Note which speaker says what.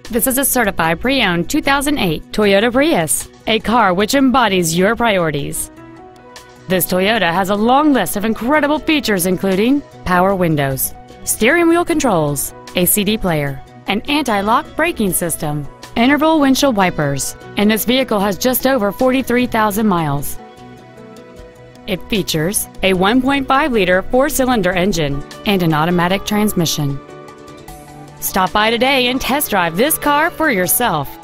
Speaker 1: This is a certified pre-owned 2008 Toyota Prius, a car which embodies your priorities. This Toyota has a long list of incredible features including power windows, steering wheel controls, a CD player, an anti-lock braking system, interval windshield wipers, and this vehicle has just over 43,000 miles. It features a 1.5-liter four-cylinder engine and an automatic transmission. Stop by today and test drive this car for yourself.